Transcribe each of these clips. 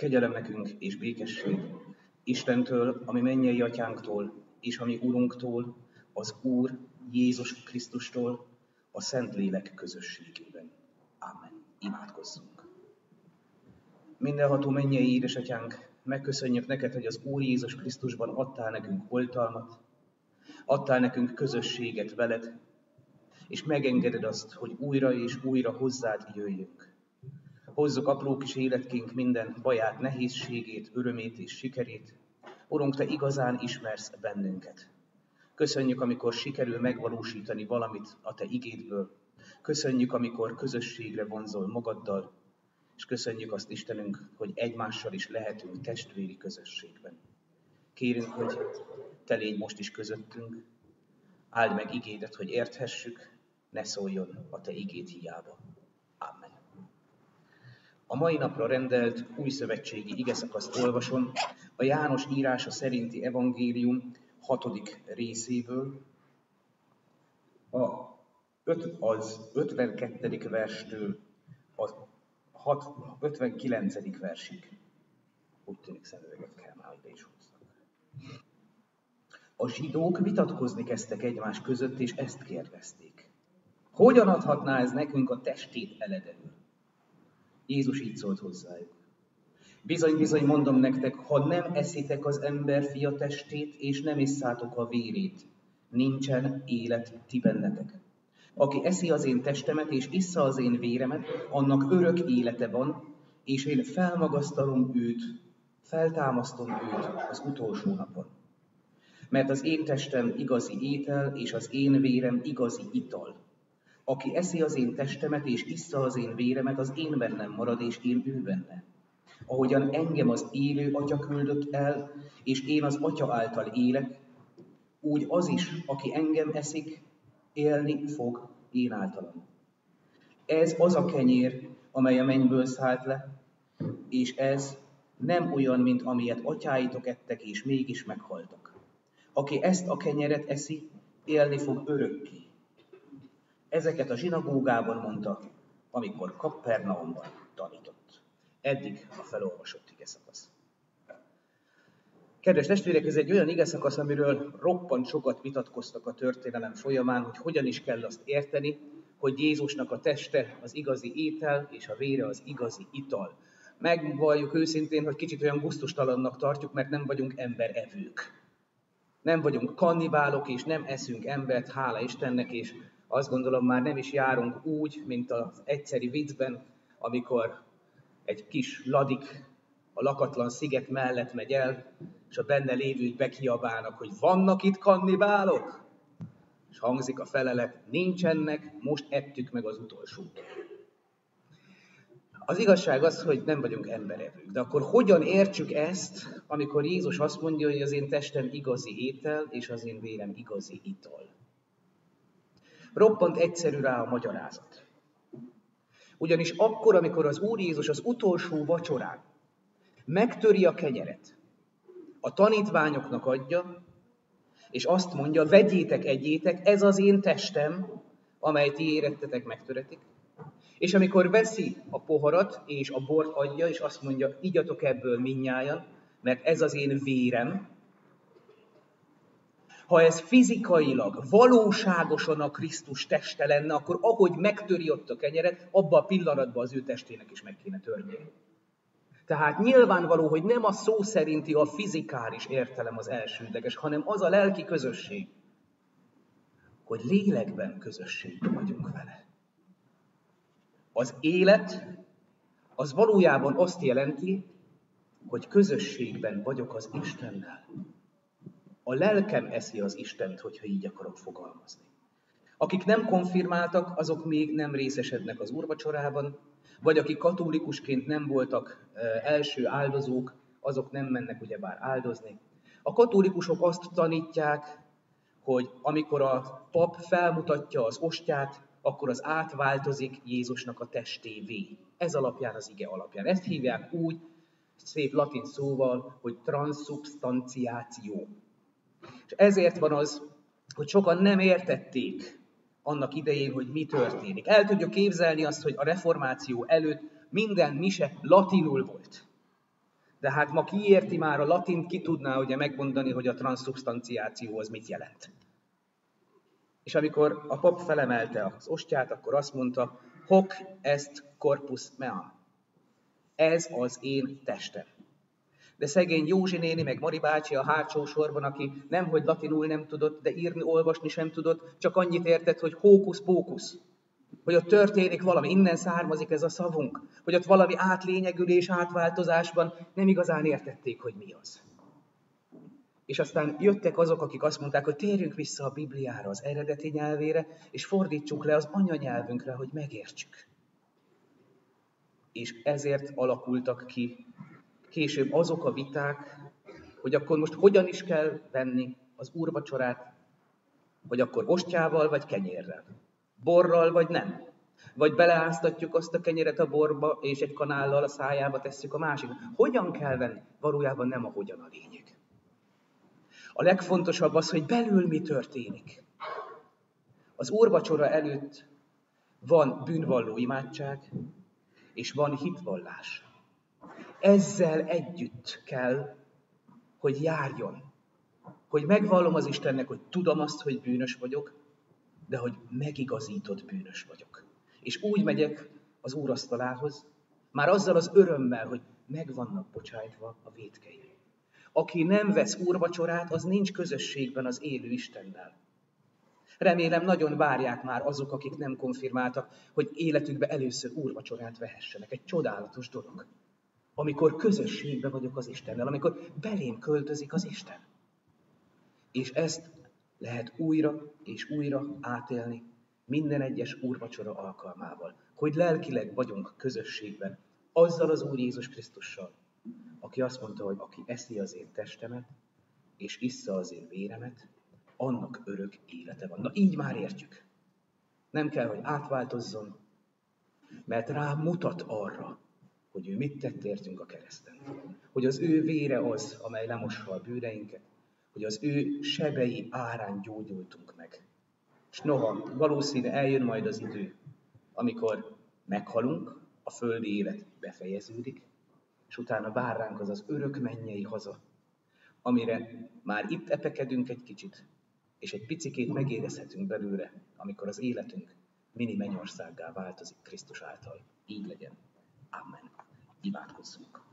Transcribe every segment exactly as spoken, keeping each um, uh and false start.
Kegyelem nekünk és békesség Istentől, ami mennyei atyánktól, és ami Urunktól, az Úr Jézus Krisztustól, a Szentlélek közösségében. Ámen. Imádkozzunk. Mindenható mennyei édesatyánk, megköszönjük neked, hogy az Úr Jézus Krisztusban adtál nekünk oltalmat, adtál nekünk közösséget veled, és megengeded azt, hogy újra és újra hozzád jöjjünk. Hozzuk apró kis életkénk minden baját, nehézségét, örömét és sikerét. Urunk, Te igazán ismersz bennünket. Köszönjük, amikor sikerül megvalósítani valamit a Te igédből. Köszönjük, amikor közösségre vonzol magaddal. És köszönjük azt, Istenünk, hogy egymással is lehetünk testvéri közösségben. Kérünk, hogy Te légy most is közöttünk. Áld meg igédet, hogy érthessük, ne szóljon a Te igéd hiába. Amen. A mai napra rendelt újszövetségi igeszakaszt olvasom a János írása szerinti evangélium hatodik részéből, a öt, az ötvenkettedik verstől a hat, ötvenkilencedik versig. Úgy tűnik szemüveget kell már ide is húznak. A zsidók vitatkozni kezdtek egymás között, és ezt kérdezték. Hogyan adhatná ez nekünk a testét eledelül? Jézus így szólt hozzájuk. Bizony, bizony, mondom nektek, ha nem eszitek az ember fia testét, és nem isszátok a vérét, nincsen élet ti bennetek. Aki eszi az én testemet, és issza az én véremet, annak örök élete van, és én felmagasztalom őt, feltámasztom őt az utolsó napon. Mert az én testem igazi étel, és az én vérem igazi ital. Aki eszi az én testemet, és issza az én véremet, az én bennem marad, és én ő benne. Ahogyan engem az élő Atya küldött el, és én az Atya által élek, úgy az is, aki engem eszik, élni fog én általam. Ez az a kenyér, amely a mennyből szállt le, és ez nem olyan, mint amilyet atyáitok ettek, és mégis meghaltak. Aki ezt a kenyeret eszi, élni fog örökké. Ezeket a zsinagógában mondta, amikor Kapernaumban tanított. Eddig a felolvasott igeszakasz. Kedves testvérek, ez egy olyan igeszakasz, amiről roppant sokat vitatkoztak a történelem folyamán, hogy hogyan is kell azt érteni, hogy Jézusnak a teste az igazi étel, és a vére az igazi ital. Megvalljuk őszintén, hogy kicsit olyan gusztustalannak tartjuk, mert nem vagyunk emberevők. Nem vagyunk kannibálok, és nem eszünk embert, hála Istennek, és azt gondolom, már nem is járunk úgy, mint az egyszeri viccben, amikor egy kis ladik a lakatlan sziget mellett megy el, és a benne lévők bekiabálnak, hogy vannak itt kannibálok? És hangzik a felelet, nincsenek, most ettük meg az utolsót. Az igazság az, hogy nem vagyunk emberevők. De akkor hogyan értsük ezt, amikor Jézus azt mondja, hogy az én testem igazi étel, és az én vérem igazi ital? Roppant egyszerű rá a magyarázat. Ugyanis akkor, amikor az Úr Jézus az utolsó vacsorán megtöri a kenyeret, a tanítványoknak adja, és azt mondja, vegyétek, egyétek, ez az én testem, amely ti érettetek, megtöretik. És amikor veszi a poharat, és a bort adja, és azt mondja, igyatok ebből mindnyájan, mert ez az én vérem. Ha ez fizikailag, valóságosan a Krisztus teste lenne, akkor ahogy megtöri ott a kenyeret, abban a pillanatban az ő testének is meg kéne törnie. Tehát nyilvánvaló, hogy nem a szó szerinti, a fizikális értelem az elsődleges, hanem az a lelki közösség, hogy lélekben közösségben vagyunk vele. Az élet az valójában azt jelenti, hogy közösségben vagyok az Istennel. A lelkem eszi az Istent, hogyha így akarok fogalmazni. Akik nem konfirmáltak, azok még nem részesednek az úrvacsorában, vagy akik katolikusként nem voltak első áldozók, azok nem mennek ugyebár áldozni. A katolikusok azt tanítják, hogy amikor a pap felmutatja az ostját, akkor az átváltozik Jézusnak a testévé. Ez alapján, az ige alapján. Ezt hívják úgy, szép latin szóval, hogy transzubstanciáció. És ezért van az, hogy sokan nem értették annak idején, hogy mi történik. El tudjuk képzelni azt, hogy a reformáció előtt minden mise latinul volt. De hát ma ki érti már a latint, ki tudná ugye megmondani, hogy a transzubstanciáció az mit jelent. És amikor a pap felemelte az ostját, akkor azt mondta, hoc est corpus meam. Ez az én testem. De szegény Józsi néni, meg Mari bácsi a hátsó sorban, aki nemhogy latinul nem tudott, de írni, olvasni sem tudott, csak annyit értett, hogy hókusz-pókusz. Hogy ott történik valami, innen származik ez a szavunk. Hogy ott valami átlényegülés, átváltozásban nem igazán értették, hogy mi az. És aztán jöttek azok, akik azt mondták, hogy térjünk vissza a Bibliára, az eredeti nyelvére, és fordítsuk le az anyanyelvünkre, hogy megértsük. És ezért alakultak ki később azok a viták, hogy akkor most hogyan is kell venni az úrvacsorát, hogy akkor ostjával vagy kenyérrel, borral vagy nem. Vagy beleáztatjuk azt a kenyeret a borba, és egy kanállal a szájába tesszük a másik. Hogyan kell venni? Valójában nem a hogyan a lényeg. A legfontosabb az, hogy belül mi történik. Az úrvacsora előtt van bűnvalló imádság, és van hitvallás. Ezzel együtt kell, hogy járjon. Hogy megvallom az Istennek, hogy tudom azt, hogy bűnös vagyok, de hogy megigazított bűnös vagyok. És úgy megyek az úrasztalához, már azzal az örömmel, hogy meg vannak bocsájtva a vétkeim. Aki nem vesz úrvacsorát, az nincs közösségben az élő Istennel. Remélem nagyon várják már azok, akik nem konfirmáltak, hogy életükben először úrvacsorát vehessenek. Egy csodálatos dolog. Amikor közösségben vagyok az Istennel, amikor belém költözik az Isten. És ezt lehet újra és újra átélni minden egyes úrvacsora alkalmával, hogy lelkileg vagyunk közösségben azzal az Úr Jézus Krisztussal, aki azt mondta, hogy aki eszi az én testemet, és issza az én véremet, annak örök élete van. Na így már értjük. Nem kell, hogy átváltozzon, mert rá mutat arra, hogy ő mit tett értünk a kereszten. Hogy az ő vére az, amely lemossa a bűneinket, hogy az ő sebei árán gyógyultunk meg. És noha valószínű eljön majd az idő, amikor meghalunk, a földi élet befejeződik, és utána vár ránk az az örök mennyei haza, amire már itt epekedünk egy kicsit, és egy picikét megérezhetünk belőle, amikor az életünk mini mennyországgá változik Krisztus által. Így legyen. Amen. Imádkozzunk.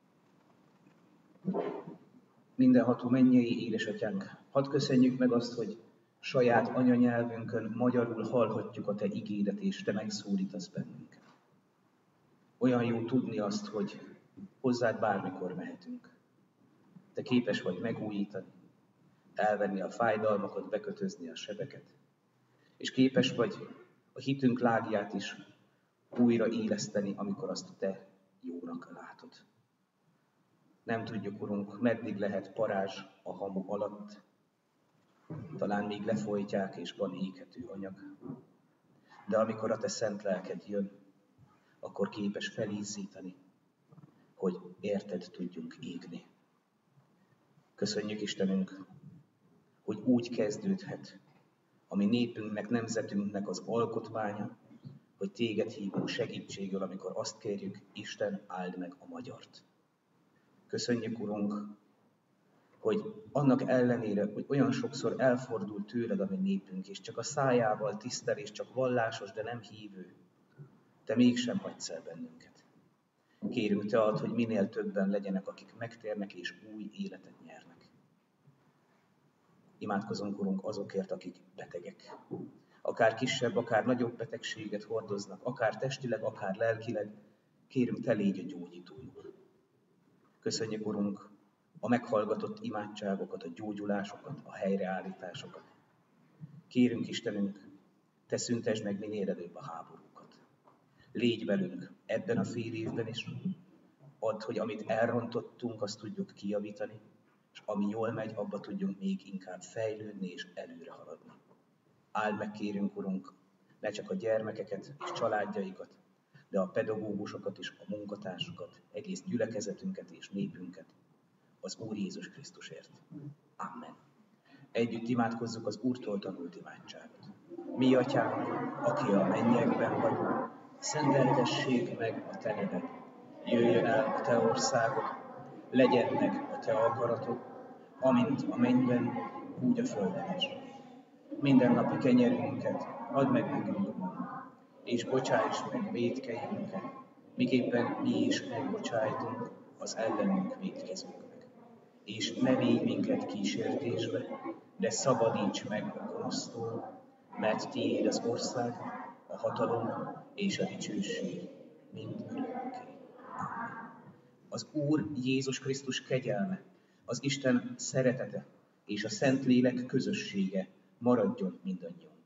Mindenható mennyei édesatyánk, hadd köszönjük meg azt, hogy saját anyanyelvünkön magyarul hallhatjuk a te igédet, és te megszólítasz bennünket. Olyan jó tudni azt, hogy hozzád bármikor mehetünk. Te képes vagy megújítani, elvenni a fájdalmakat, bekötözni a sebeket, és képes vagy a hitünk lágját is újra éleszteni, amikor azt te jónak látod. Nem tudjuk, Urunk, meddig lehet parázs a hamu alatt, talán még lefolytják, és van éghető anyag. De amikor a te szent lelked jön, akkor képes felízzítani, hogy érted tudjunk égni. Köszönjük, Istenünk, hogy úgy kezdődhet, ami népünknek, nemzetünknek az alkotmánya, hogy téged hívunk segítségül, amikor azt kérjük, Isten, áld meg a magyart. Köszönjük, Urunk, hogy annak ellenére, hogy olyan sokszor elfordul tőled a mi népünk, és csak a szájával tisztel, és csak vallásos, de nem hívő, te mégsem hagysz el bennünket. Kérünk te add, hogy minél többen legyenek, akik megtérnek és új életet nyernek. Imádkozunk, Urunk, azokért, akik betegek. Akár kisebb, akár nagyobb betegséget hordoznak, akár testileg, akár lelkileg. Kérünk, te légy a gyógyítójuk. Köszönjük, Urunk, a meghallgatott imádságokat, a gyógyulásokat, a helyreállításokat. Kérünk, Istenünk, te szüntesd meg minél előbb a háborúkat. Légy velünk ebben a fél évben is. Add, hogy amit elrontottunk, azt tudjuk kijavítani, és ami jól megy, abba tudjunk még inkább fejlődni és előre haladni. Áld meg, kérünk, Urunk, ne csak a gyermekeket és családjaikat, de a pedagógusokat és a munkatársakat, egész gyülekezetünket és népünket, az Úr Jézus Krisztusért. Amen. Együtt imádkozzuk az Úrtól tanult imádságot. Mi, Atyánk, aki a mennyekben vagy, szenteltessék meg a te neved. Jöjjön el a te országod, legyen meg a te akaratod, amint a mennyben, úgy a földön is. Mindennapi kenyerünket add meg nekünk ma, és bocsáss meg vétkeinket, miképpen mi is megbocsájtunk az ellenünk vétkezőknek. És ne védj minket kísértésbe, de szabadíts meg a gonosztól, mert tiéd az ország, a hatalom és a dicsőség mind örökké. Az Úr Jézus Krisztus kegyelme, az Isten szeretete és a Szentlélek közössége maradjon mindannyiunknak.